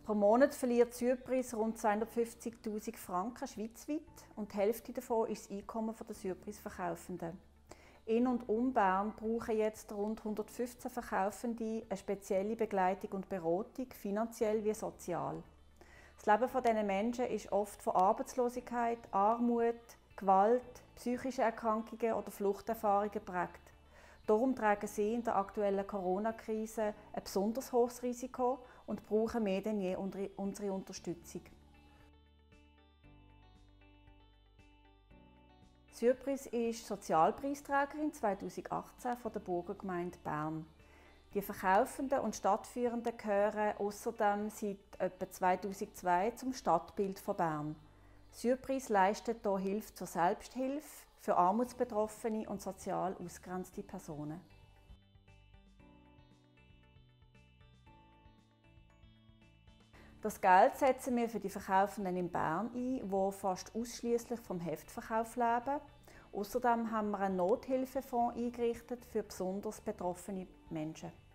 Pro Monat verliert Surprise rund 250'000 Franken schweizweit und die Hälfte davon ist das Einkommen der Surprise-Verkaufenden. In und um Bern brauchen jetzt rund 115 Verkaufende eine spezielle Begleitung und Beratung, finanziell wie sozial. Das Leben dieser Menschen ist oft von Arbeitslosigkeit, Armut, Gewalt, psychischen Erkrankungen oder Fluchterfahrungen geprägt. Darum tragen sie in der aktuellen Corona-Krise ein besonders hohes Risiko und brauchen mehr denn je unsere Unterstützung. Surprise ist Sozialpreisträgerin 2018 von der Burgergemeinde Bern. Die Verkaufenden und Stadtführenden gehören außerdem seit etwa 2002 zum Stadtbild von Bern. Surprise leistet hier Hilfe zur Selbsthilfe für Armutsbetroffene und sozial ausgegrenzte Personen. Das Geld setzen wir für die Verkaufenden in Bern ein, die fast ausschließlich vom Heftverkauf leben. Außerdem haben wir einen Nothilfefonds eingerichtet für besonders betroffene Menschen.